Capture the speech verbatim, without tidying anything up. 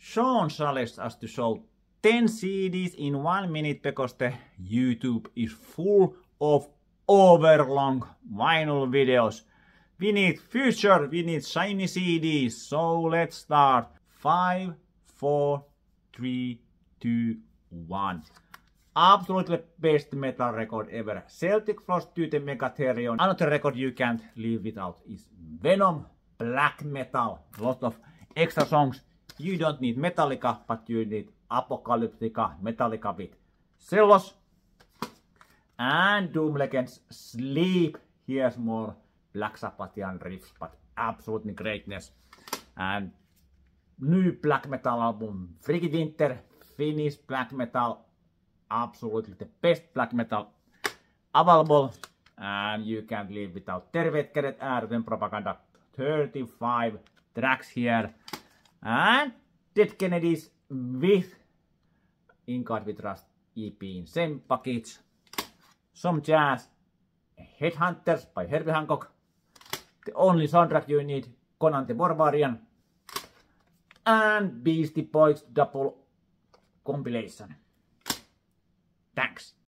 Sean challenged us to show ten C Ds in one minute because the YouTube is full of overlong vinyl videos. We need future, we need shiny C Ds, so let's start. Five, four, three, two, one. Absolutely best metal record ever. Celtic Frost to the Megatherion. Another record you can't live without is Venom, black metal. Lot of extra songs. You don't need Metallica, but you need Apocalyptica, Metallica with cellos. And Doom Legends Sleep. Here's more Black Sabbathian riffs, but absolutely greatness. And new black metal album, Freaky Winter, Finnish black metal. Absolutely the best black metal available. And you can't live without Terveet Kädet Ääretön Propaganda. thirty-five tracks here. And Dead Kennedys with In God We Trust E P in same package. Some jazz. Headhunters by Herbie Hancock. The only soundtrack you need, Conan the Barbarian. And Beastie Boys double compilation. Thanks.